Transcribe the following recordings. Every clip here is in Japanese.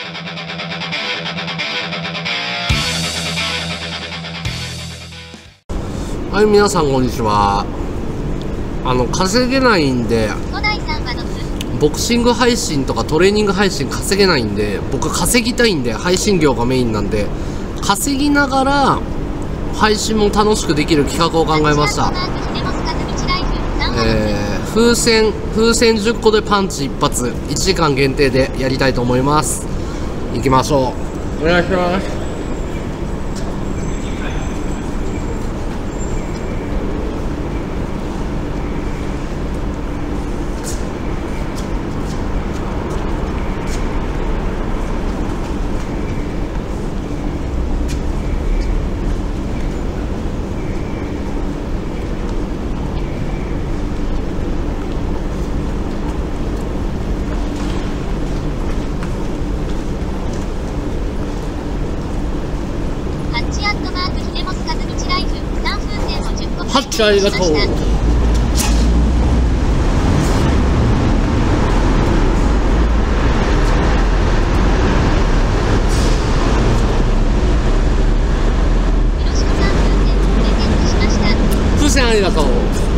はい、皆さんこんにちは。稼げないんで、ボクシング配信とかトレーニング配信稼げないんで、僕稼ぎたいんで、配信業がメインなんで、稼ぎながら配信も楽しくできる企画を考えました。風船10個でパンチ一発、1時間限定でやりたいと思います。行きましょう。お願いします。ハッチありがとう。風船ありがとう。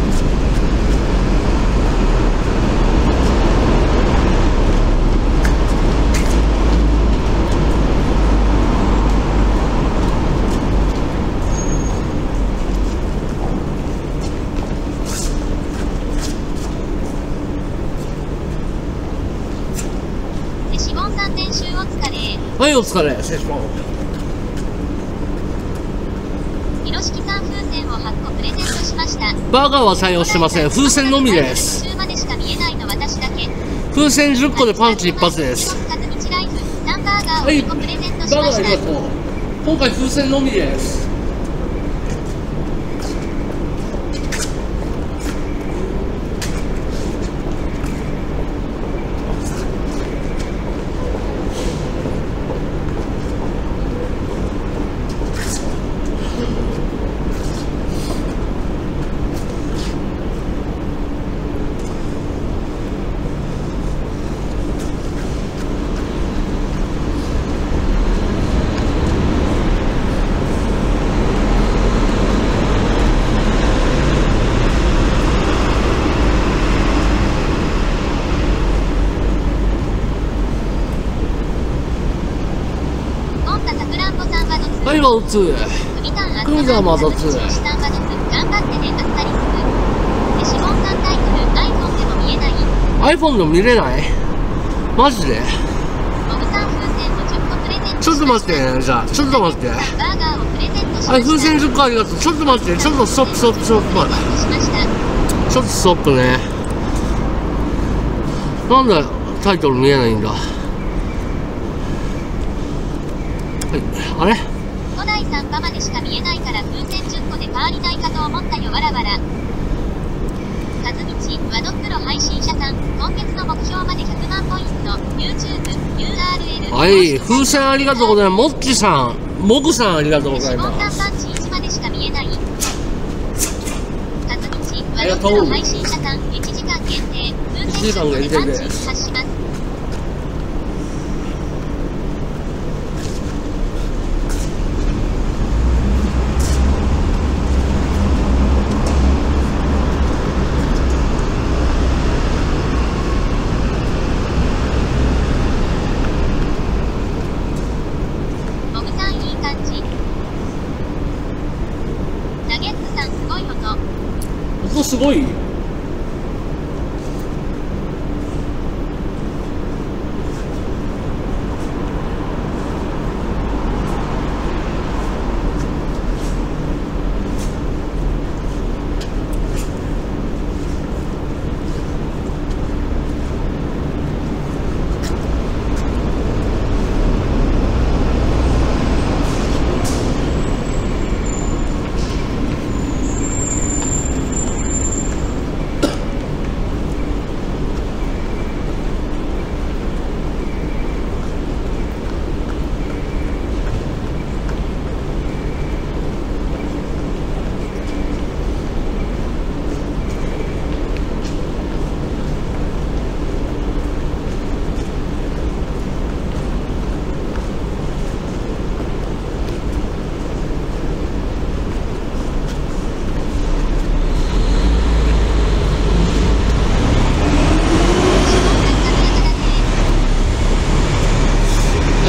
はい、お疲れ。失礼します。バーガーは採用してません。風船のみです。風船10個でパンチ一発です。はい、バーガーありがとう。今回風船のみです。はい、ワンツー。クミザーマザーツー。iPhone でも見れない？マジで？ちょっと待って、じゃあ、ちょっと待って。はい、風船10個ありがとう。ちょっと待って、ちょっとストップ、ストップ、ストップ。ちょっとストップね。なんだ、タイトル見えないんだ。はい、あれ？ 5台3パまでしか見えないから風船10個でパーリないかと思ったよわらわら。和道ワドプロ配信者さん、今月の目標まで100万ポイント YouTube URL。 はい、風船ありがとうございます。もっちさん、もぐさんありがとうございます。 パンチ1までしか見えない。和道ワドプロ配信者さん、1時間限定風船10個でパンチ1発します。 音すごい。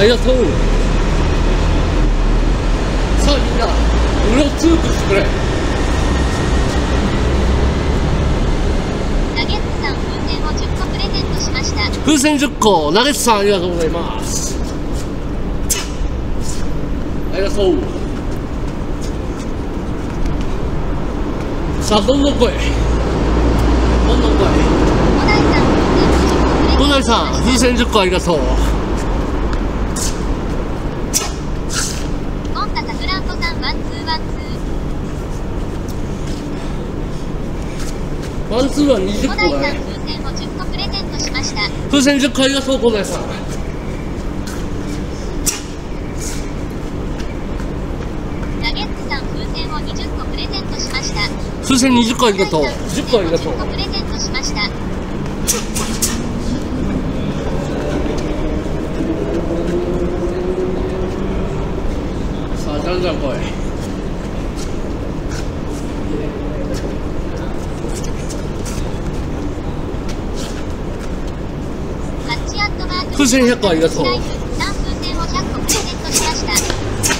ありがとう。さあみんなうろつーくしてくれ。 ナゲッツさん風船を10個プレゼントしました。 風船10個、ナゲッツさんありがとうございます。ありがとう。さあどんどん来い、どんどん来い。 小田井さん風船を10個プレゼントしました。 小田井さん風船10個ありがとう。 ゴンタさくらんぼさんワンツーワンツー。 ワンツーは20個小田井さんだね。 風船を10個プレゼントしました。 風船10個ありがとう、小田井さん。 ナゲッツさん風船を20個プレゼントしました。 風船20個ありがとう。10個ありがとう。 10個プレゼントしました。 さあじゃんじゃん来い。 ハッチアットマーク風船100個ありがとう。 ライフ3風船を100個プレゼントしました。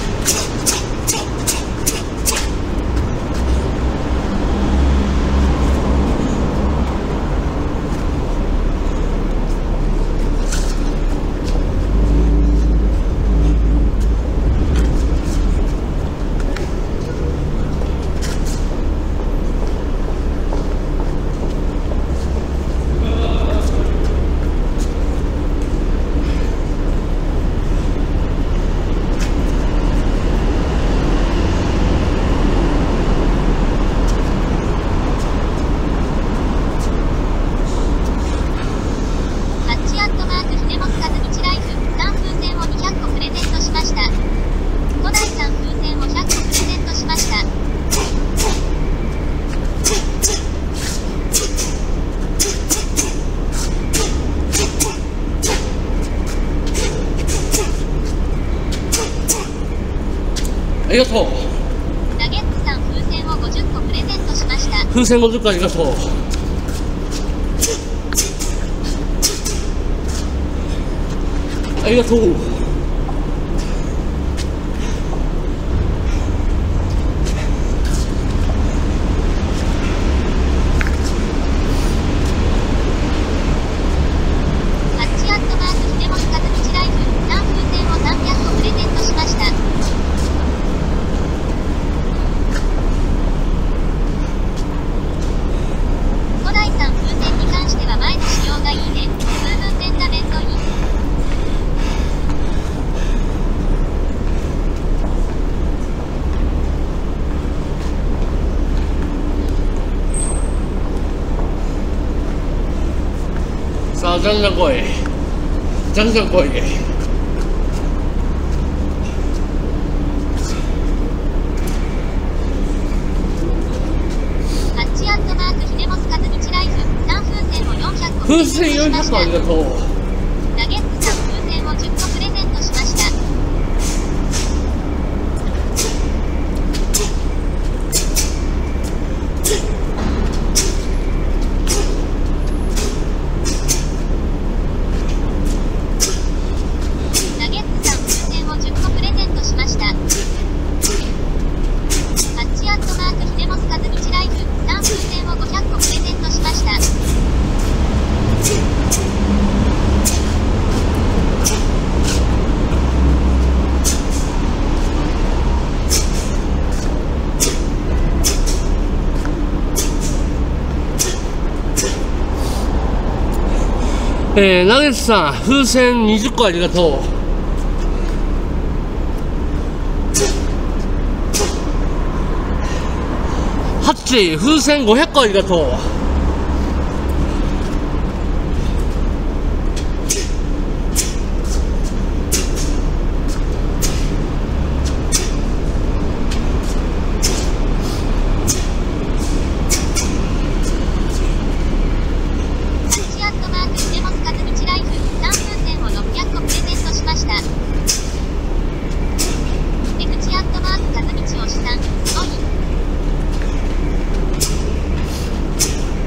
ハッチアットマークひねもすかずみちライフ3風船を200個プレゼントしました。小田井さん風船を100個プレゼントしました。 ありがとう。 ナゲッツさん風船を50個プレゼントしました。 風船50個ありがとう。ありがとう。 ハッチアットマークひねもすかずみちライフ3風船を300個プレゼントしました。小田井さん風船に関しては前の仕様がいいね。数分ペンダメントいい。 さあじゃんじゃん来い、じゃんじゃん来い。 ハッチアットマークひねもすかずみちライフ3風船を400個プレ風ゼン船400 トしました。 個ありがとう。 ナゲッツさん風船を10個プレゼントしました。ナゲッツさん風船を10個プレゼントしました。ハッチアットマークひねもすかずみちライフ3風船を500個プレゼントしました。 ナゲッツさん風船20個ありがとう。ハッチ風船500個ありがとう。 ハッチアットマークひねもすかずみちライフ3風船を600個プレゼントしました。エクチアットマークかずみちおしさんすごい。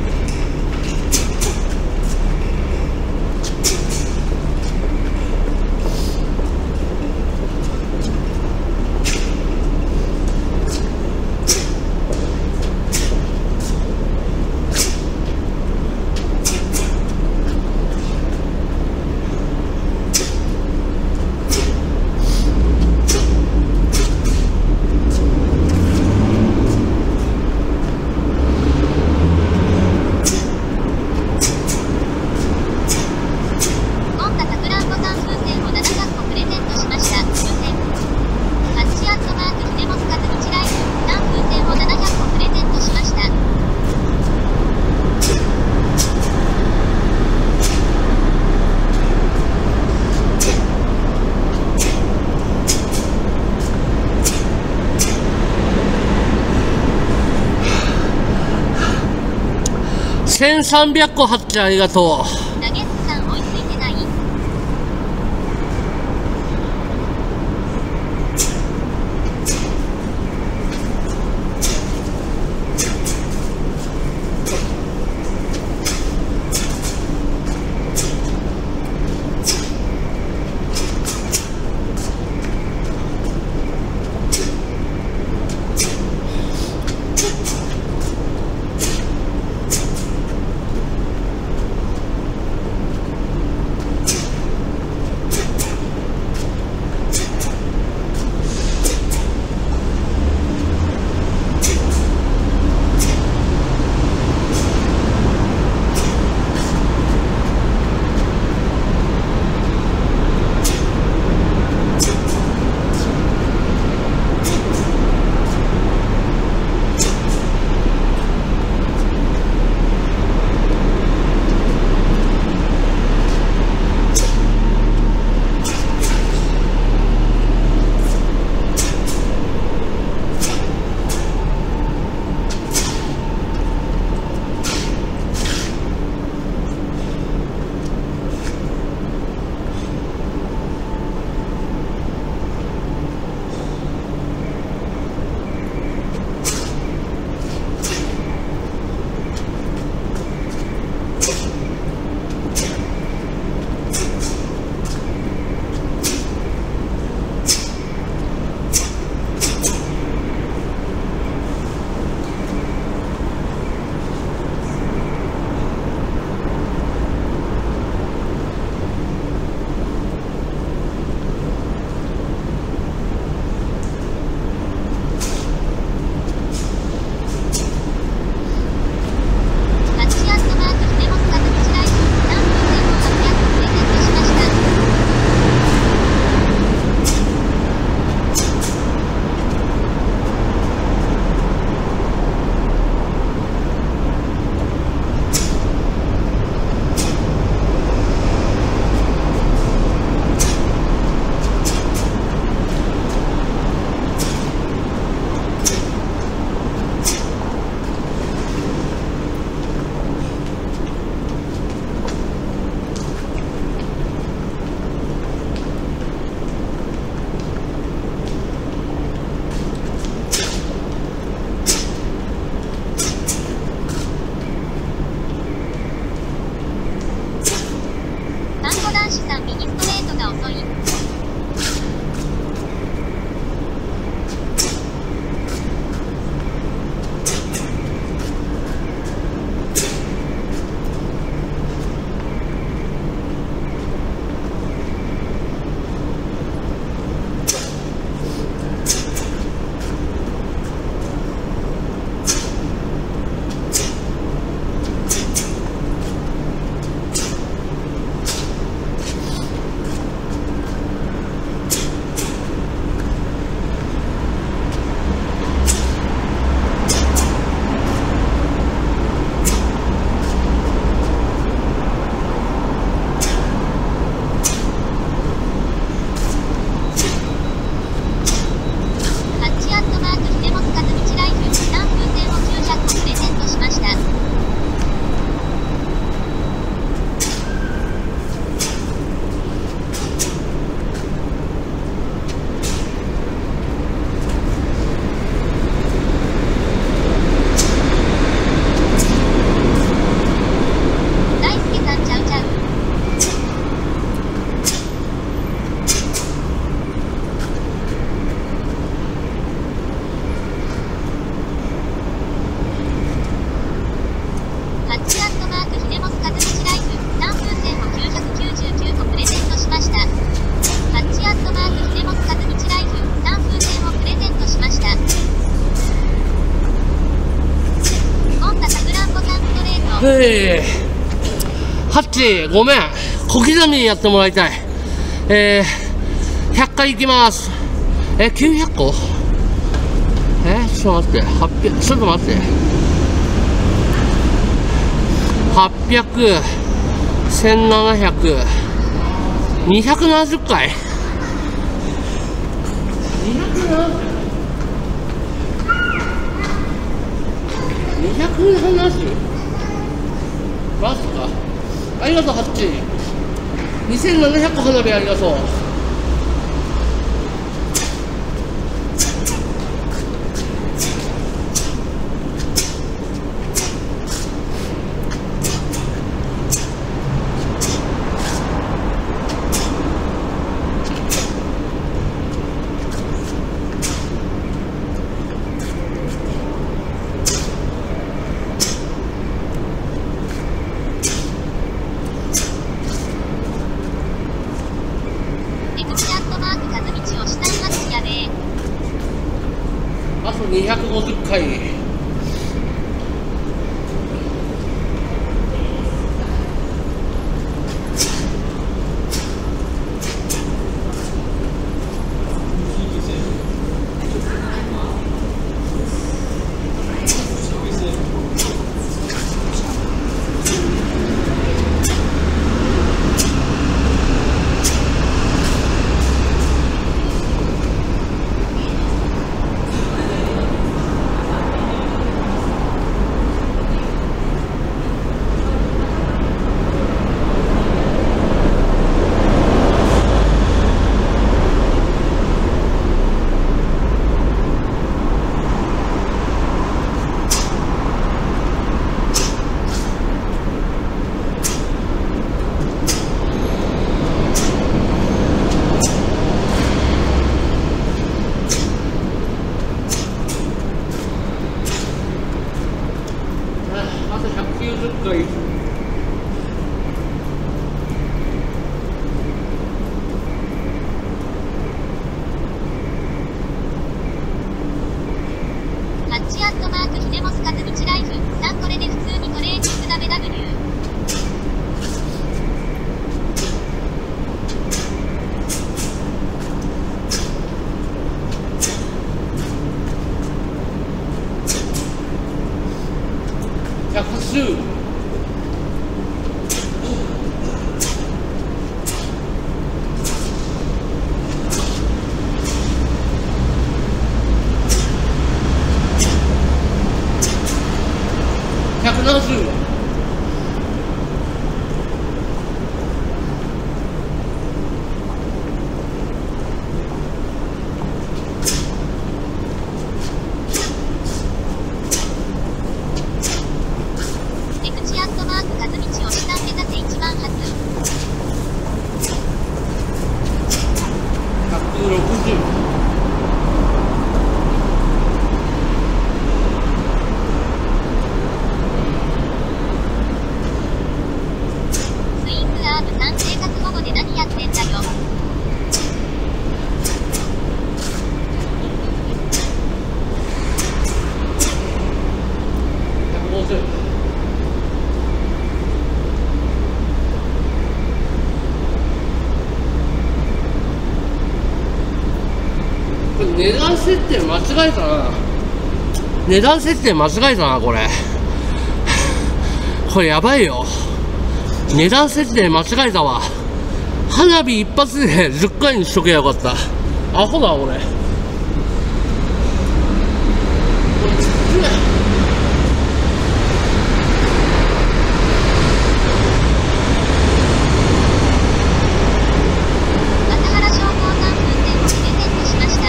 1300個貼ってありがとう。 ナゲッツさん追いついてない。 ハッチごめん、小刻みにやってもらいたい。100回いきます。900個、ちょっと待って、800、ちょっと待って、800、1700、270回、270、 マジか。ありがとうハッチ。2700花火ありがとう。あと250回。あと190回。 ハッチアットマークひでもすかずみちライフ3これで普通にトレーニングWW。 110。170。 出口アットマークかずみちを下目指せ1番発。 160。 スイングアームさん生活保護で何やってんだよ。 150。これ値段設定間違えたな。値段設定間違えたな、これ。これやばいよ。値段設定間違えたわ。花火一発で10回にしとけばよかった。アホだ、俺。 松原商工さん運転をプレゼントしました。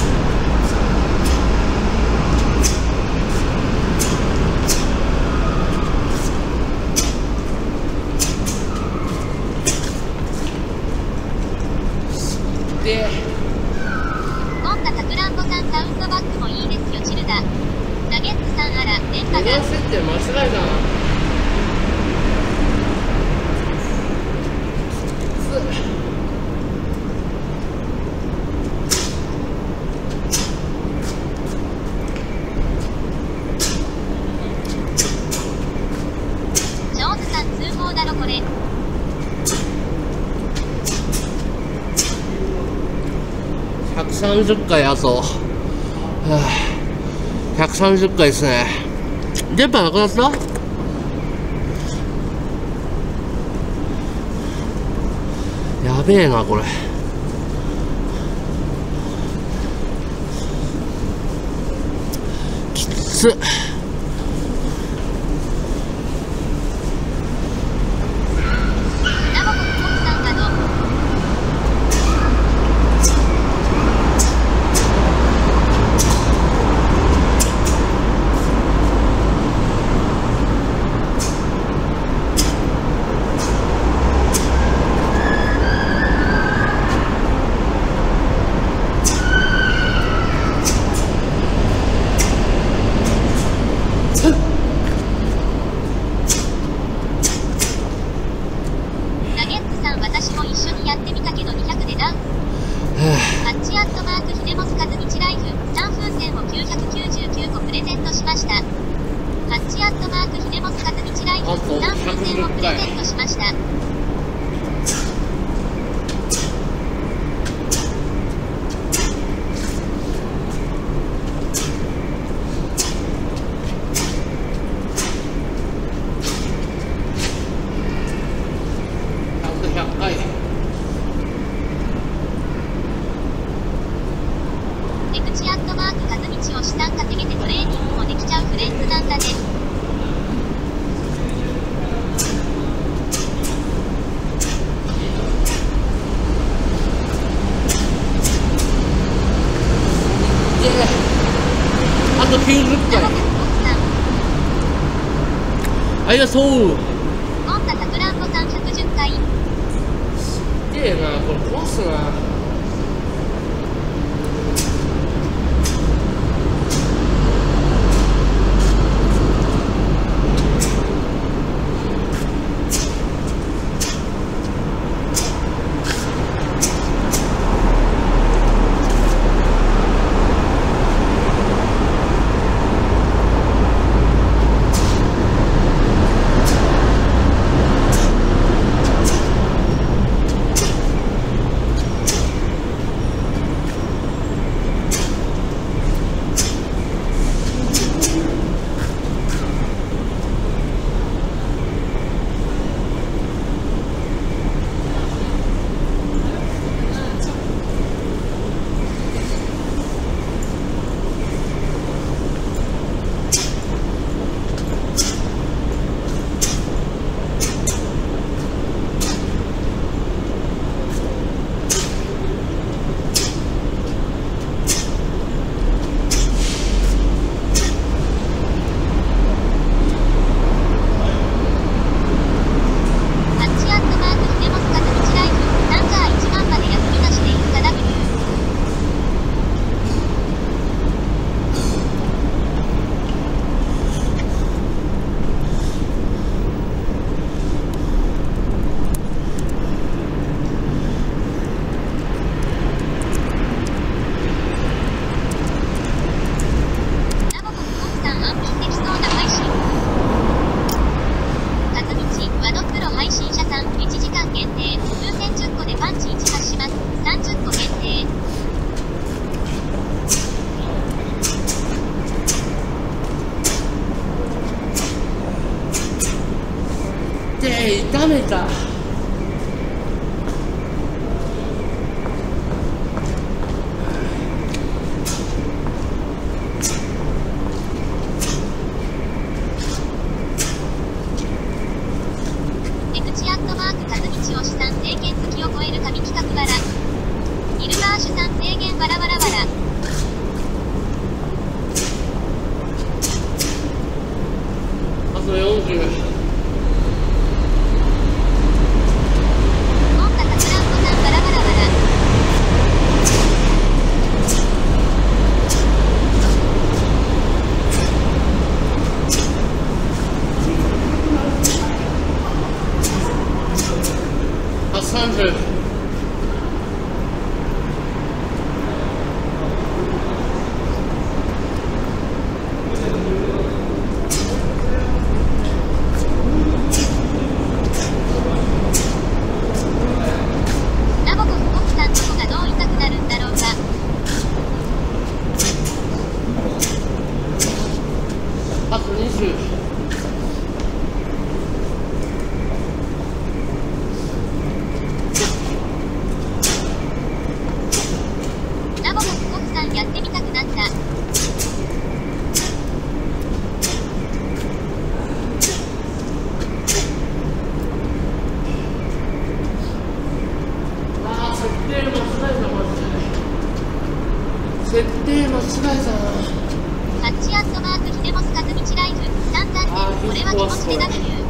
で、 ゴンタさくらんぼさんサウンドバックもいいですよチルダ。ナゲッツさんあら電波が。 値段設定間違えたな。 上手さん通報だろこれ。 130回あと、130回ですね。電波なくなった？やべえなこれ。きつっ。 と90回。ありがとう。 ゴンタさくらんぼさん110回。 すっげえな、これ壊すな。痛めた。 出口アットマーク和道推しさん政権好きを超える神企画バラ。イルガーシュさん制限バラバラバラ。 あと40。30。 ラボコフコフさんの子がどう痛くなるんだろうか。 あと20。 やってみたくなった。 ああ、設定間違えた、マジで。設定間違えたな。 ハッチアットマークひでもすかずみちライフ3単点。これは気持ちで W。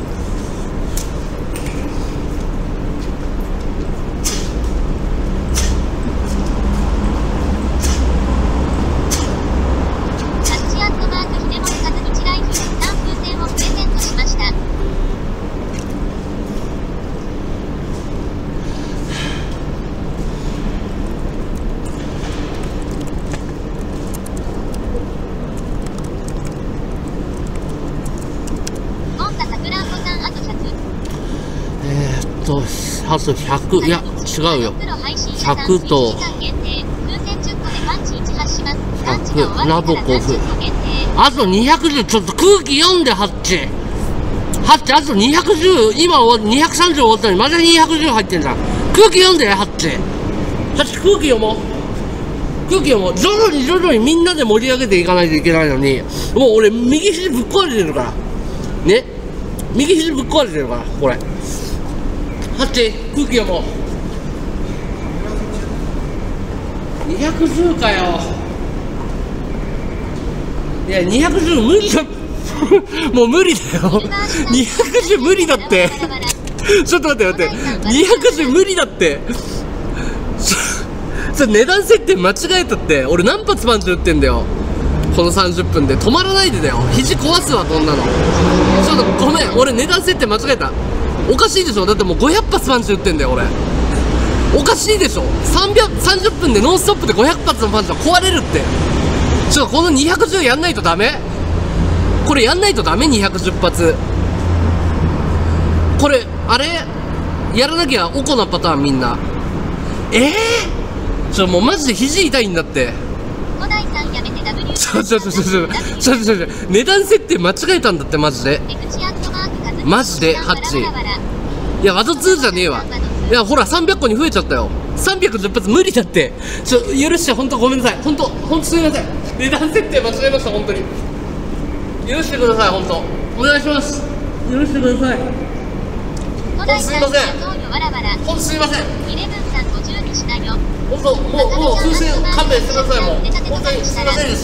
あと100、いや、違うよ。100と、100、ナボコフ。あと210、ちょっと空気読んで、ハッチ。ハッチ、あと210、今230終わったのに、まだ210入ってんじゃん。空気読んで、ハッチ。ハッチ、空気読もう。空気読もう。徐々にみんなで盛り上げていかないといけないのに、もう俺、右肘ぶっ壊れてるから。ね。右肘ぶっ壊れてるから、これ。ハッチ、空気読もう。210かよ。 いや210無理だもう無理だよ210無理だってちょっと待って210無理だってそれ値段設定間違えたって。俺何発パンチ打ってんだよこの30分で。止まらないでだよ。肘壊すわこんなの。ちょっとごめん、俺値段設定間違えた。おかしいでしょ。だってもう500発パンチ打ってんだよ俺。おかしいでしょ。30分でノンストップで500発のパンチは壊れるって。ちょっとこの210やんないとダメ。これやんないとダメ。210発これあれやらなきゃおこなパターンみんな。もうマジで肘痛いんだって。値段設定間違えたんだってマジで。マジでハッチ。いやワト2じゃねえわ。いやほら300個に増えちゃったよ。310発無理だって。許して、ほんとごめんなさい。ほんとすみません。値段設定間違えました本当に。許してください。ほんとお願いします。許してください。ほんとすみません。ほんとすみません。ほんともう風船勘弁してください。もう本当にすみませんでした。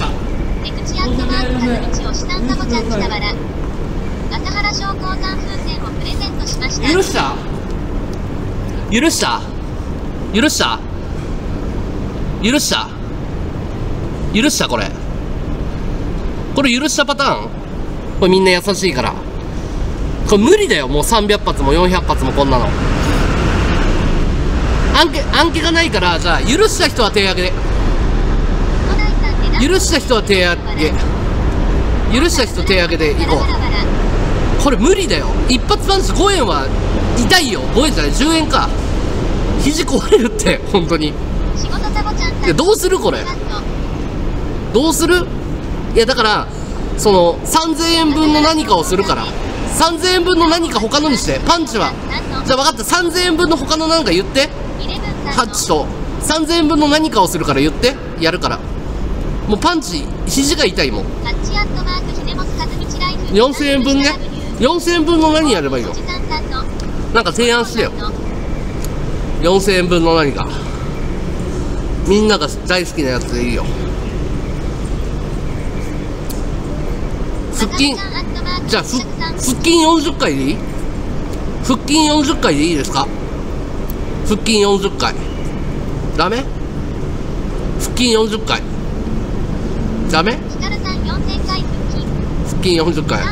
許した許した許した許した許したこれ許したパターン。これみんな優しいから。これ無理だよ。もう300発も400発もこんなの。案件がないから。じゃあ許した人は手挙げで。許した人は手挙げ。許した人手挙げでいこう。これ無理だよ。一発パンチ5円は痛いよ。5円じゃない10円か。肘壊れるって本当に。いやどうするこれ。どうする。いやだからその3000円分の何かをするから。3000円分の何か他のにして。パンチはじゃあ分かった。3000円分の他のなんか言って。ハッチと3000円分の何かをするから言って。やるから。もうパンチ肘が痛いもん。4000円分ね。4000円分の何やればいいの。なんか提案してよ。4000円分の何か。みんなが大好きなやつでいいよ。腹筋じゃあ腹筋40回でいい。腹筋40回でいいですか。腹筋40回ダメ。腹筋40回ダメ。腹筋40回。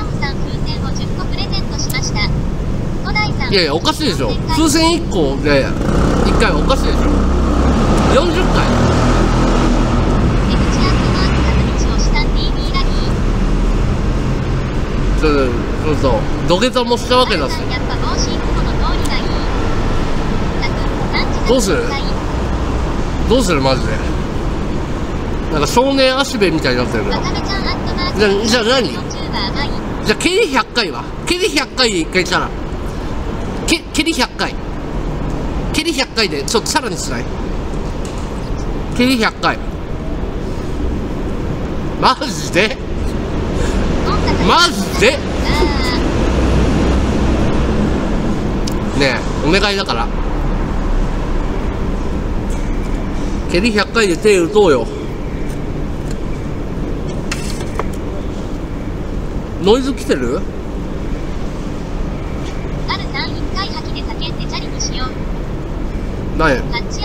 いやいやおかしいでしょ。風船1個で1回はおかしいでしょ。40回そう土下座もしたわけだし。どうするマジで。なんか少年足部みたいになってるけど。じゃあ何。じゃあ蹴り100回は。蹴り100回で1回チャラ。蹴り100回蹴り100回でちょっとチャラにしない。蹴り100回マジでねえお願いだから。蹴り100回で手打とうよ。ノイズ来てる。何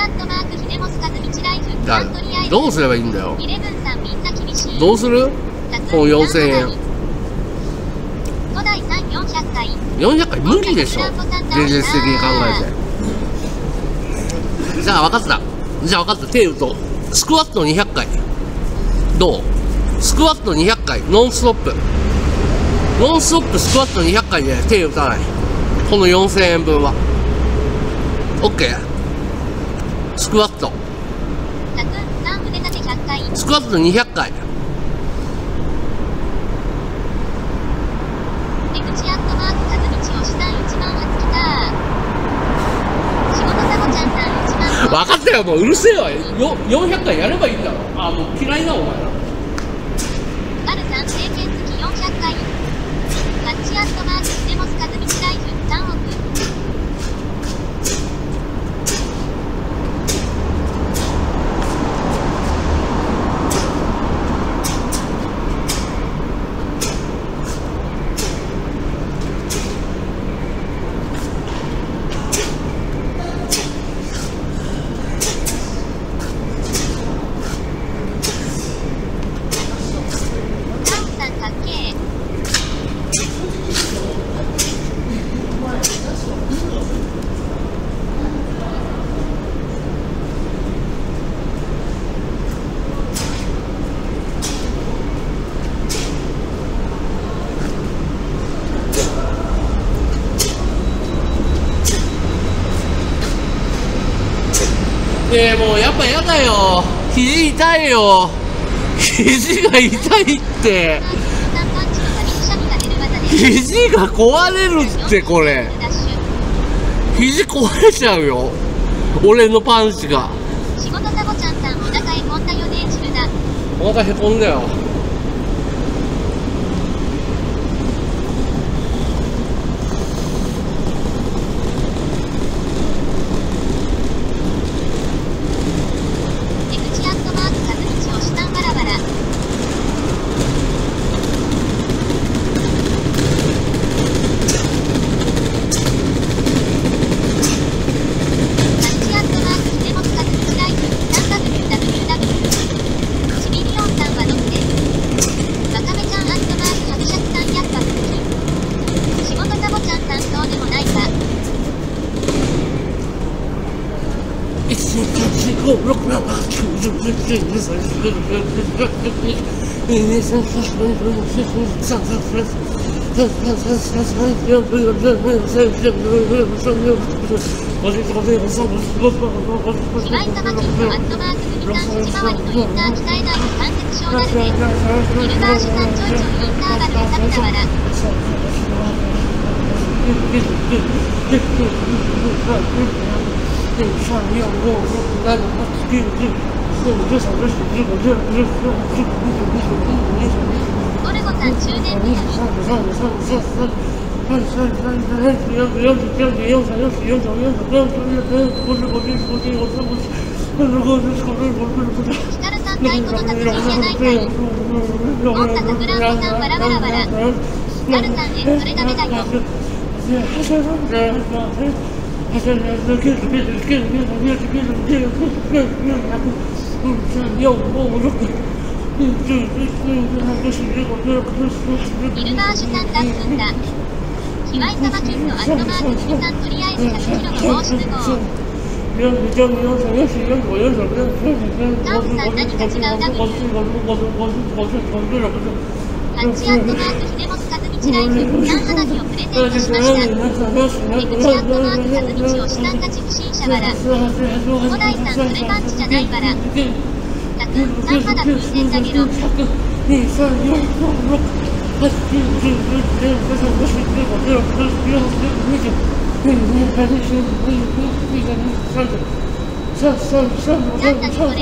どうすればいいんだよ。どうするこの4000円。400回無理でしょ現実的に考えて。じゃあ分かった。手打とう。スクワット200回どう。スクワット200回ノンストップスクワット200回で手打たない。この4000円分は OK。スクワット200回。分かったよ。もううるせえわ。400回やればいいんだろ。あ、もう嫌いなお前ら。 ねえもうやっぱやだよ、肘痛いよ、肘が痛いって、肘が壊れるって、これ肘壊れちゃうよ、俺のパンチが。 仕事サボちゃんさん、お腹へこんだよね、チルだ。 お腹へこんだよ。 出口アットマーク各日を下バラバラ。ゴルゴさん中年みたい。ヒカルさん太鼓の達人じゃないかい。音楽フランスさんバラバラバラ。ヒカルさんそれダメだよ。イルバーシュさんダックンだ。卑猥さまキッドアットマークさん、とりあえず100キロの申し号。タオンさん何か違うダブル。ハッチアットマークひでもつかずみちライフ3花火をプレゼントしました。出口アットマークかずみちを下んがち不審者バラ。小田井さんそれパンチじゃないバラ。たくん3花風船だけど。なんだこれ。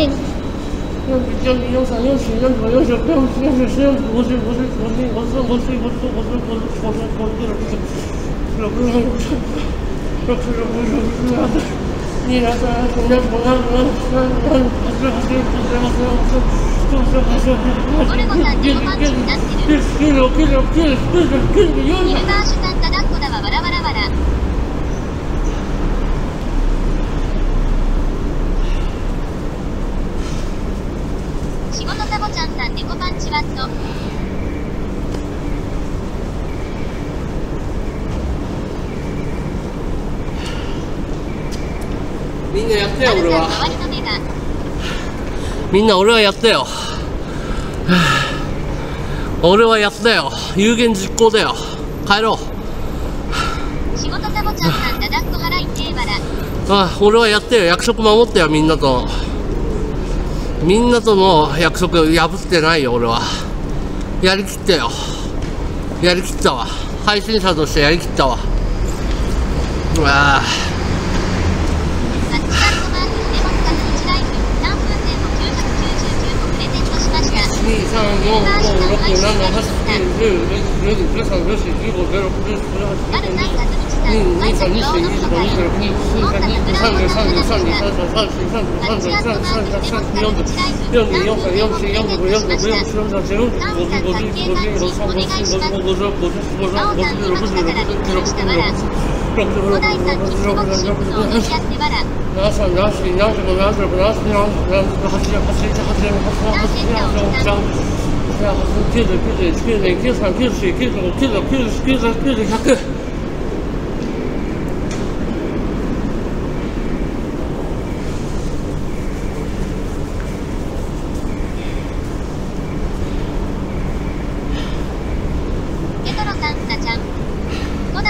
ゴルゴさん2個パンチになってる。イルバーシュさんただっこだわ、バラバラバラ。仕事サボちゃんさん猫パンチワット。 みんなやったよ、俺は。みんな俺はやったよ。俺はやったよ。有言実行だよ。帰ろう。 仕事サボちゃんさんだだっこ払いてーバラ。 ああ、俺はやったよ。約束守ったよ、みんなと。みんなとの約束破ってないよ、俺は。やりきったよ。やりきったわ。配信者としてやりきったわ。ああ。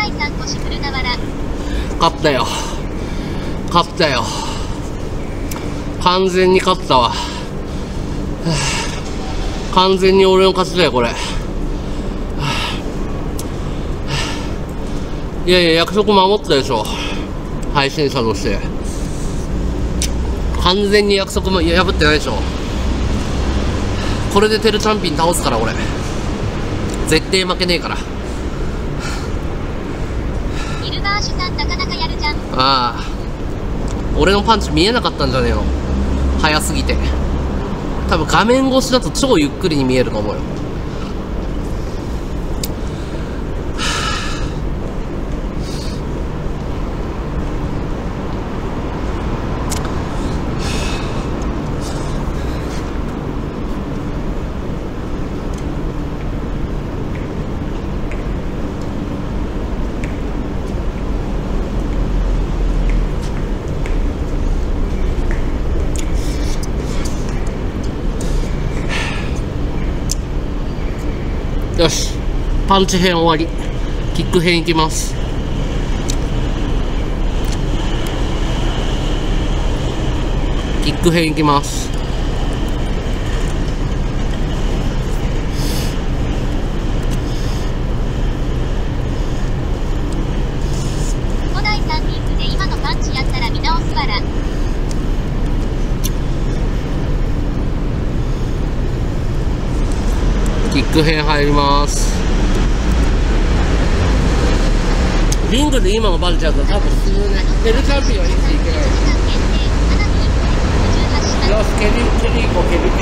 勝ったよ。勝ったよ。 完全に勝ったわ。完全に俺の勝ちだよこれ。いやいや、約束守ったでしょ、配信者として。完全に約束も破ってないでしょ。これでテルチャンピン倒すから俺、絶対負けねえから。 イルバーシュさんなかなかやるじゃん。 ああ、俺のパンチ見えなかったんじゃねえの、早すぎて。多分画面越しだと超ゆっくりに見えると思うよ。よし、パンチ編終わり。キック編いきます。キック編いきます。 古代さんリンクで今のパンチやったら見直すわら。 キック編入ります。リングで今のバレちゃうと多分死ぬね。テルチャンピオンは生きていけない。よし、蹴り行こう、蹴り。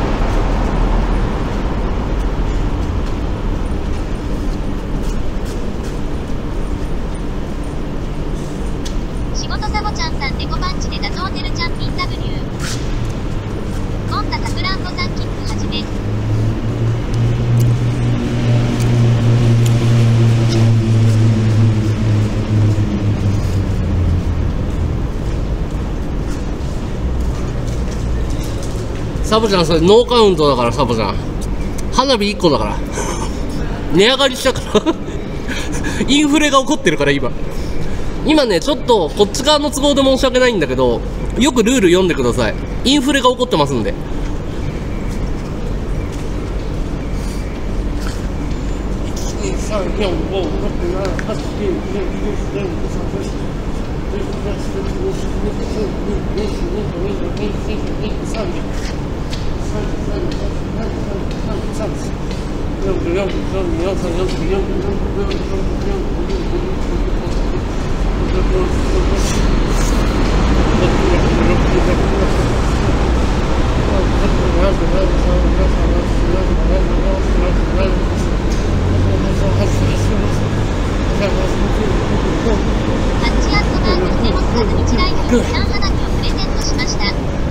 仕事サボちゃんさんデコパンチで打倒テルチャンピン W。ゴンタさくらんぼさんキック始め。 サボちゃんそれノーカウントだから。サボちゃん花火1個だから値上がりしたからインフレが起こってるから今ね、ちょっとこっち側の都合で申し訳ないんだけど、よくルール読んでください。インフレが起こってますんで。 タッチアットマークひでもつかず道大学3花火をプレゼントしました。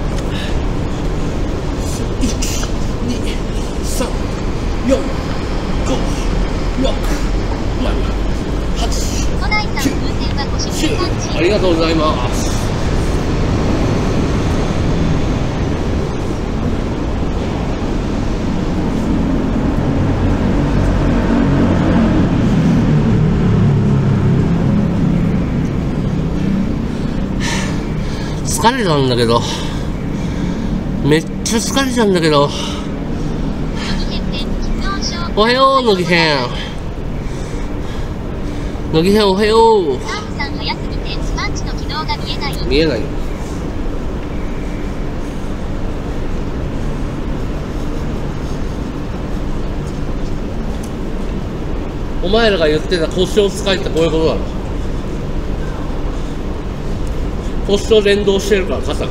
古代さん風船は腰振りパンチ。 ありがとうございます。疲れたんだけど、めっちゃ疲れたんだけど。おはよう、乃木編。乃木編おはよう。 サーフさん早すぎてパンチの軌道が見えない。 見えない。お前らが言ってた腰を使いってこういうことだろ。腰と連動してるから肩が。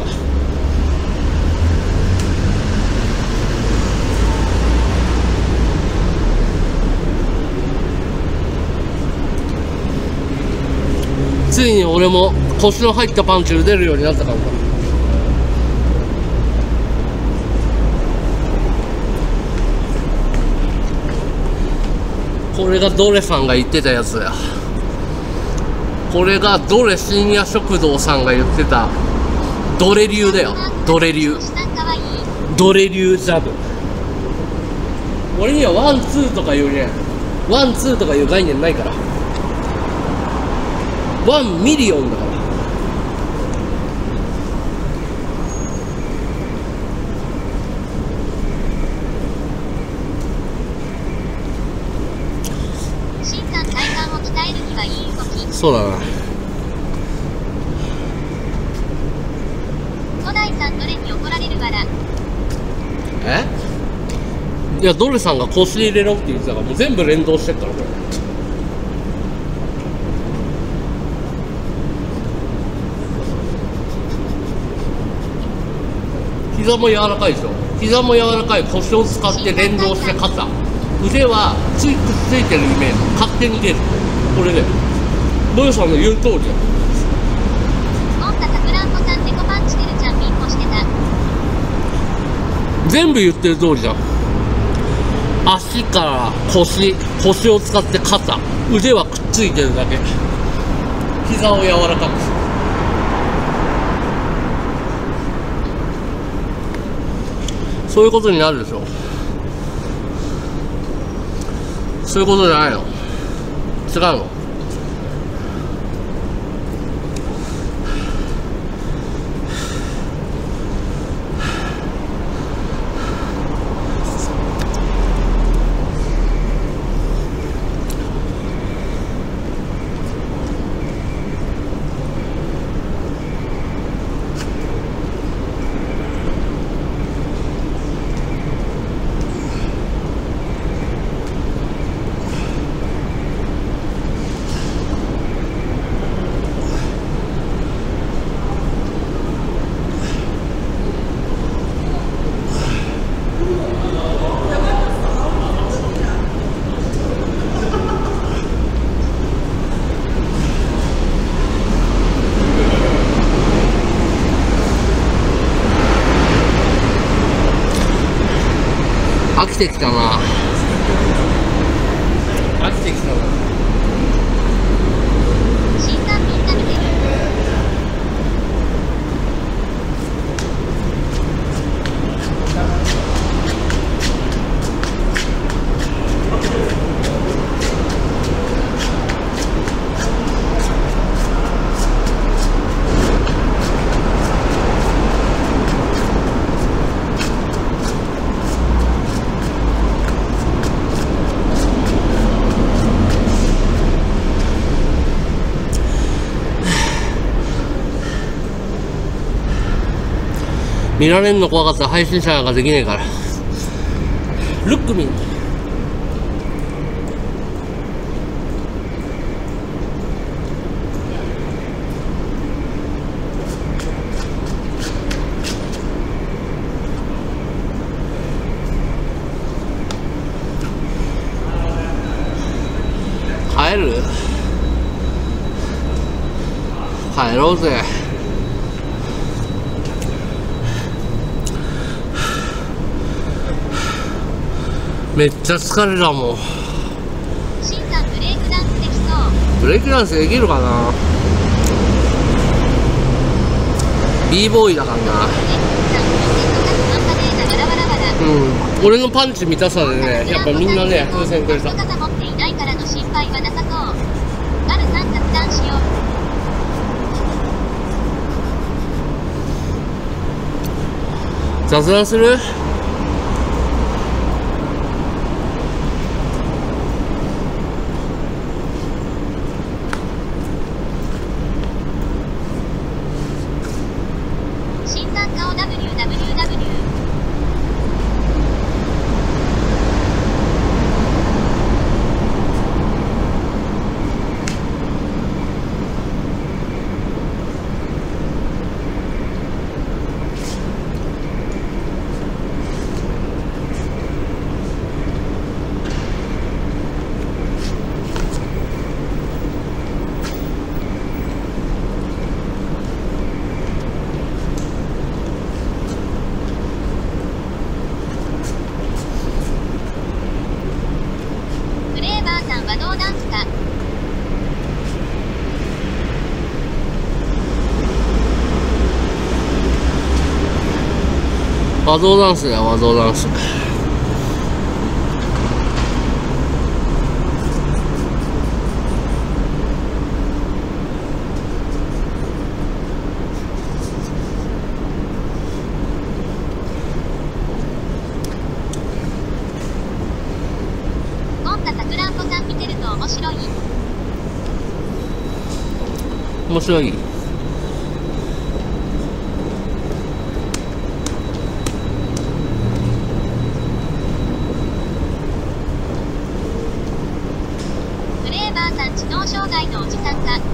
ついに俺も腰の入ったパンチ打てるようになったから。これがドレさんが言ってたやつだよ。これがドレ深夜食堂さんが言ってたドレ流だよ。ドレ流。ドレ流ジャブ。俺にはワンツーとかいうね、ワンツーとかいう概念ないから。ワンミリオンだから。 そうだな。 古代さんどれに怒られるわら。 え、いやドレさんが腰入れろって言ってたからもう全部連動してっからこれ。膝も柔らかいでしょ。膝も柔らかい、腰を使って連動して肩、腕はくっついてるイメージ、勝手に出る。これでドレさんの言う通りや。 ゴンタさくらんぼさんデコパンチてるちゃんビンゴしてた。 全部言ってる通りじゃん。足から腰を使って肩、腕はくっついてるだけ、膝を柔らかくする。そういうことになるでしょ。そういうことじゃないの？違うの？飽きてきたな。飽きてきたな。 診断みんな見てる。 見られんの怖かったら配信者なんかできねえから。ルックミン。帰る？帰ろうぜ。めっちゃ疲れたもん。 シンさんブレイクダンスできそう。 ブレイクダンスできるかな。 b ボーイだからな。うん、俺のパンチ見たさでね、やっぱみんなね風船くれた。 傘持っていないからの心配はなさそう。丸さん雑談しよう。 雑談する？ 新参加を www。フレーバーさんはどうダンスか。 和道ダンスだよ、和道ダンス。 ゴンタさくらんぼさん見てると面白い。 面白い。 フレーバーさん知能障害のおじさんか。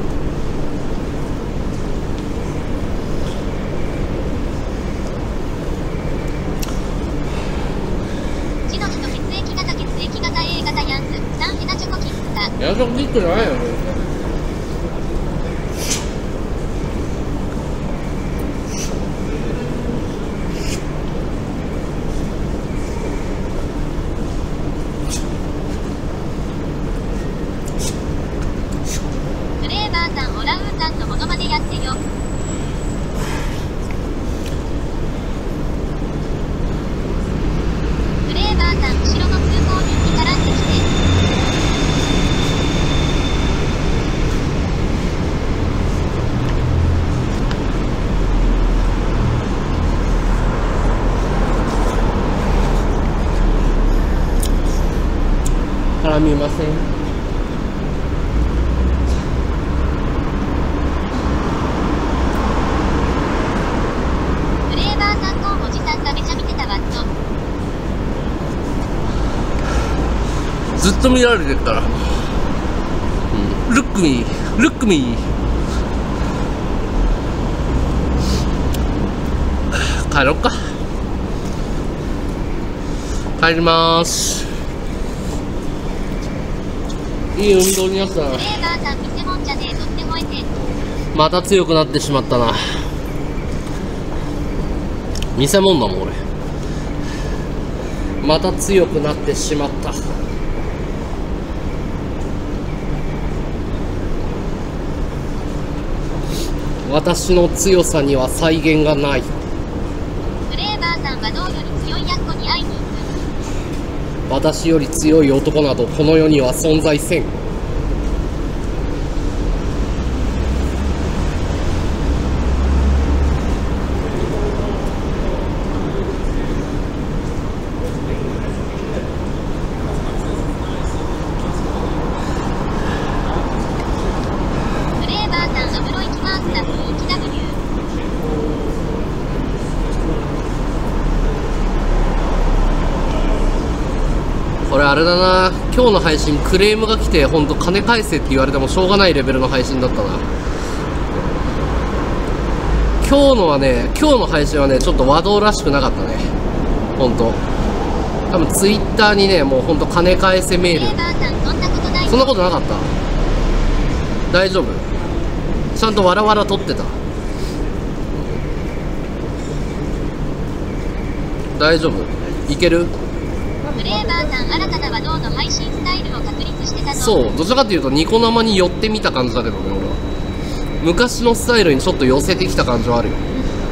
血の人血液型血液型 A 型ヤンズ3ヘナチョコキッズか。 ヤンチョコキッズじゃないよね。 フレーバーさんオランウータンのモノマネやってよ。フレーバーさん後ろの通行人に絡んできて。 絡みません。 フレーバーさんコンおじさんがめちゃ見てたわっと。 ずっと見られてるから、ルックミールックミー。帰ろっか。帰りまーす。いい運動になったな。 フレーバーさん見せもんじゃねえとって吠えて。 また強くなってしまったな。見せもんだもん俺。また強くなってしまった。私の強さには再現がない。 フレーバーさんは道より強いやっこに会いに行く。 私より強い男などこの世には存在せん。 フレーバーさんアムロ行きますだ雰囲気 W。 これあれだな、今日の配信クレームが来てほんと金返せって言われてもしょうがないレベルの配信だったな。今日の配信はねちょっと和道らしくなかったね。ほんと多分ツイッターにねもうほんと金返せメール、 フレーバーさんそんなことない。 そんなことなかった。大丈夫、ちゃんとわらわら撮ってた。大丈夫、いける。 フレーバーさん新たな和道の配信スタイルを確立してたぞ。 そう、どちらかというとニコ生に寄ってみた感じだけどね。俺は昔のスタイルにちょっと寄せてきた感じはあるよ。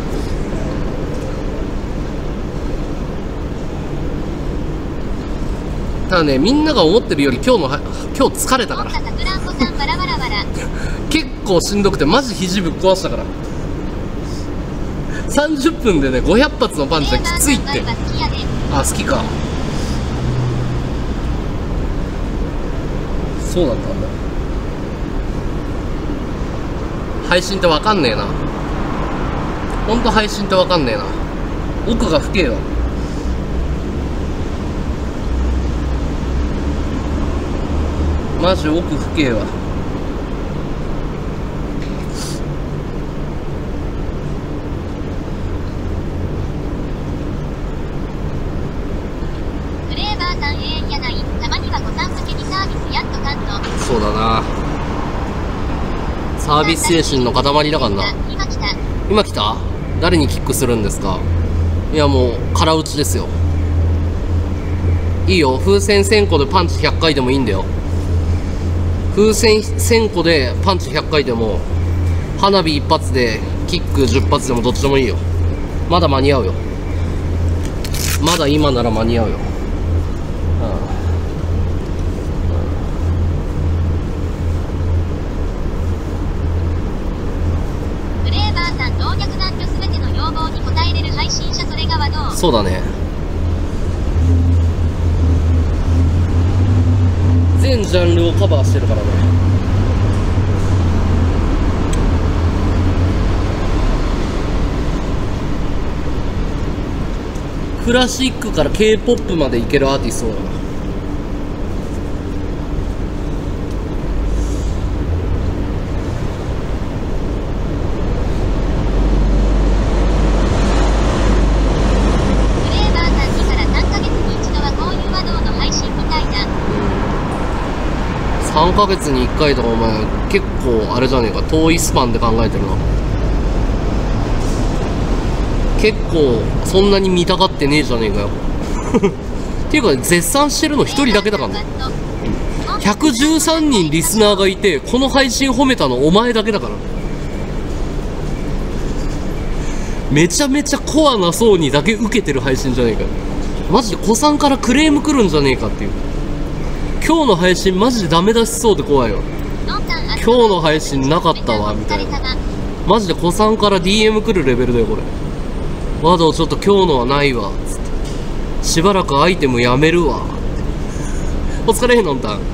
ただね、みんなが思ってるより今日疲れたからさくらんぼさんバラバラバラ。 結構しんどくてマジ肘ぶっ壊したから。30分でね500発のパンチはきついって。 フレーバーさんバイバ好きやで。 あ、好きか。そうだったんだ。配信ってわかんねえな。ほんと配信ってわかんねえな。奥が深えわ。マジ奥深えわ。 フレーバーさん永遠やない。たまにはごさん向けにサービスやっとかんと。 そうだな、サービス精神の塊だからな。 今来た。 今来た。誰にキックするんですか。いやもう空打ちですよ。いいよ、風船1000個でパンチ100回でもいいんだよ。風船1000個でパンチ100回でも、花火1発でキック10発でもどっちでもいいよ。まだ間に合うよ。まだ今なら間に合うよ。 フレーバーさん老若男女すべての要望に応えれる配信者、それが和道。 そうだね。全ジャンルをカバーしてるからね。 クラシックから K-POP までいけるアーティストだな。3ヶ月に1回とかお前結構あれじゃねえか、遠いスパンで考えてるな。結構そんなに見たがってねえじゃねえかよっていうか絶賛してるの1人だけだからね。113人リスナーがいてこの配信褒めたのお前だけだから。めちゃめちゃコアな層にだけ受けてる配信じゃねえかよ。マジで子さんからクレーム来るんじゃねえかっていう。今日の配信マジでダメ出しそうで怖いよ。今日の配信なかったわみたいな。マジで子さんから DM 来るレベルだよこれ。ワドちょっと今日のはないわつって、しばらくアイテムやめるわ。お疲れのんたん。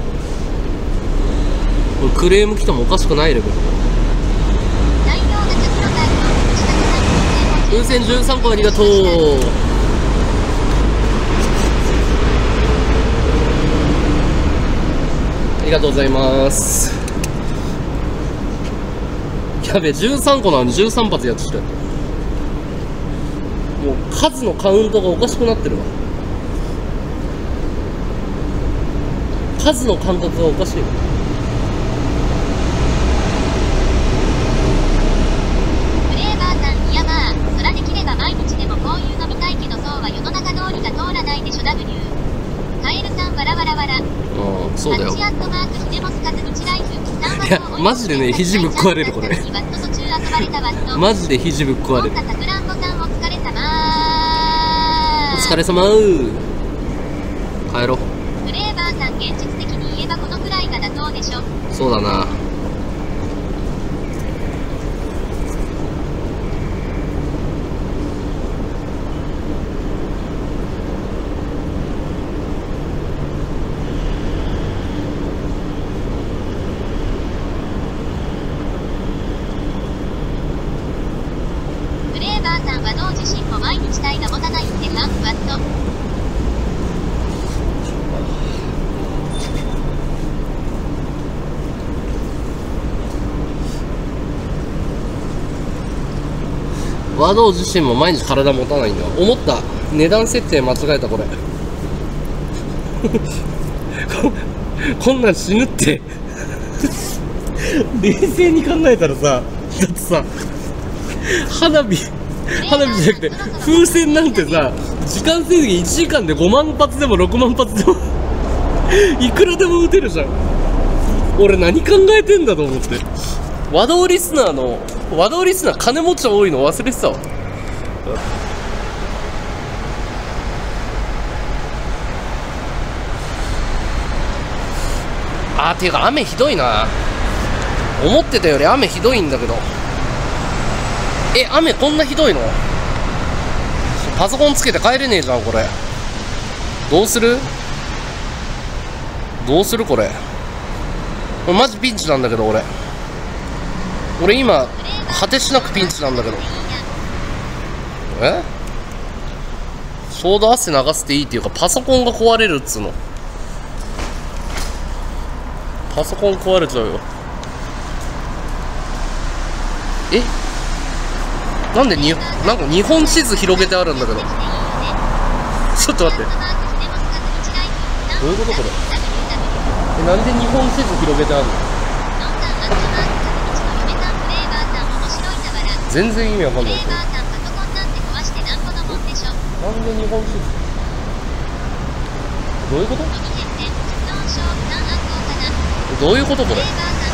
これクレーム来てもおかしくないレベル。風船13個ありがとう。ありがとうございます。やべえ、13個なのに13発やっちゃった。もう数のカウントがおかしくなってるわ。数の感覚がおかしい。 フレーバーさん、いやまあそらできれば毎日でもこういう飲みたいけどそうは世の中通りが通らないでしょ。 W カエルさんわらわらわら。 そうだよ。いやマジでね、肘ぶっ壊れるこれマジで肘ぶっ壊れる。お疲れ様帰ろう。 フレーバーさん、現実的に言えばこのくらいが妥当でしょ。 そうだな。 フレーバーさんはどう自身も毎日体が持たないって3ワット。 和道自身も毎日体持たないんだ。思った。値段設定間違えたこれこんなん死ぬって冷静に考えたらさ、だってさ花火じゃなくて風船なんてさ、時間制限1時間で5万発でも6万発でもいくらでも撃てるじゃん。俺何考えてんだと思って。和道リスナー金持ち多いの忘れてたわ。ていうか雨ひどいな。思ってたより雨ひどいんだけど。雨こんなひどいの？パソコンつけて帰れねえじゃんこれ。どうするこれ。マジピンチなんだけど俺今果てしなくピンチなんだけど。ちょうど汗流していいっていうか、パソコンが壊れるっつうの。パソコン壊れちゃうよ。なんか日本地図広げてあるんだけど。ちょっと待って、どういうことこれ。なんで日本地図広げてあるの？全然意味わかんない。なんで日本地図、どういうこと？どういうことこれ。ど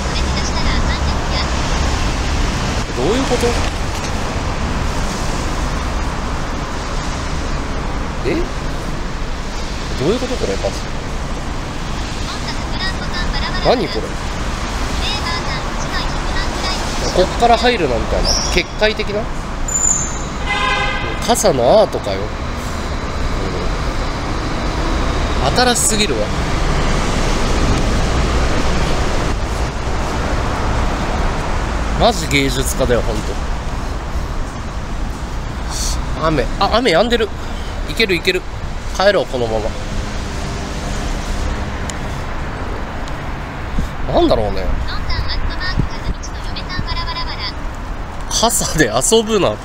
ういうこと？どういうことこれ。パス何これ。こっから入るなみたいな、結界的な。傘のアートかよ。新しすぎるわ。マジ芸術家だよほんと。雨止んでる。 いけるいける。帰ろうこのまま。なんだろうね。傘で遊ぶな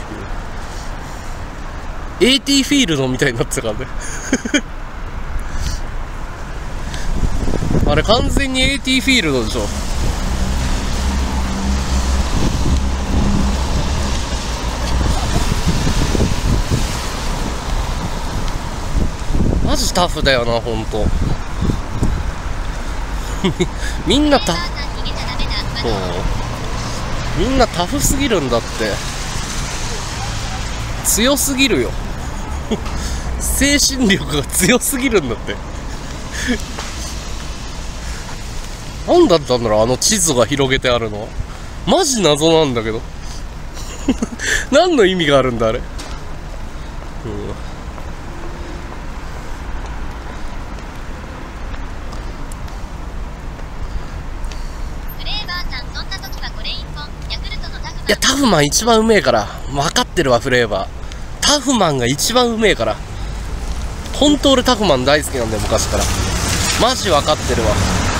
っていう。AT フィールドみたいになってたからね。あれ完全に AT フィールドでしょ。マジタフだよな、ほんと。みんなタフすぎるんだって。強すぎるよ。精神力が強すぎるんだって。何だったんだろう、あの地図が広げてあるのは。マジ謎なんだけど。何の意味があるんだあれ。いや、タフマン一番うめえから。分かってるわ、フレーバー。タフマンが一番うめえから。ほんと俺タフマン大好きなんだよ、昔から。マジ分かってるわ。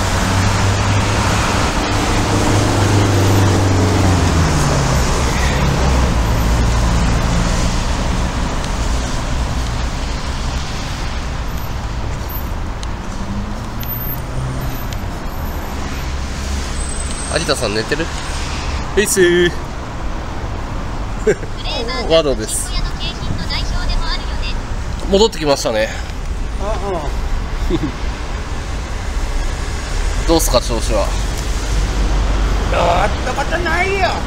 有田さん寝てる？フェイスー。ワードです。戻ってきましたね。どうすか調子は。 どうってことないよ。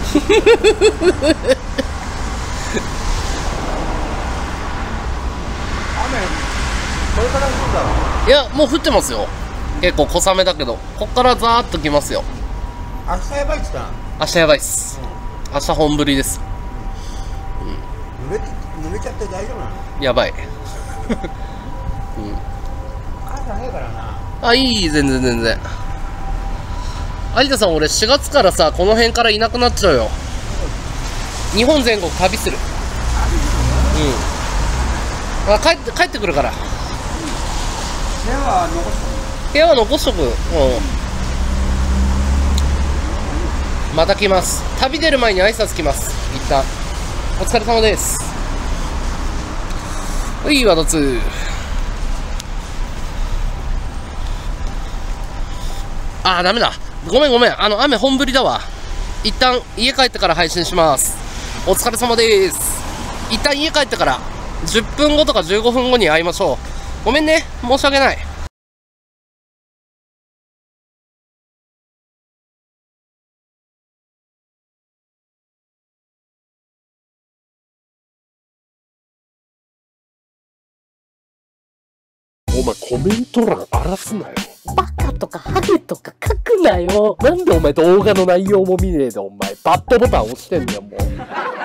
雨これから降るんだろう。 いやもう降ってますよ。結構小雨だけどこっからザーッときますよ。 明日やばいっつったな。 明日やばいっす、明日本降りです。 濡れちゃって大丈夫なの？ やばい。 朝早いからな。 あ、いい、全然全然。有田さん俺4月からさこの辺からいなくなっちゃうよ。日本全国旅する。あ、帰ってくるから。 部屋は残しとく。 部屋は残しとく。また来ます。旅出る前に挨拶来ます。一旦お疲れ様です。はい、ワード2。あー、ダメだ。ごめん。雨本降りだわ。一旦家帰ってから配信します。お疲れ様です。一旦家帰ってから10分後とか15分後に会いましょう。ごめんね。申し訳ない。お前コメント欄荒らすなよ。バカとかハゲとか書くなよ。なんでお前動画の内容も見ねえでお前バッドボタン押してんだよもう。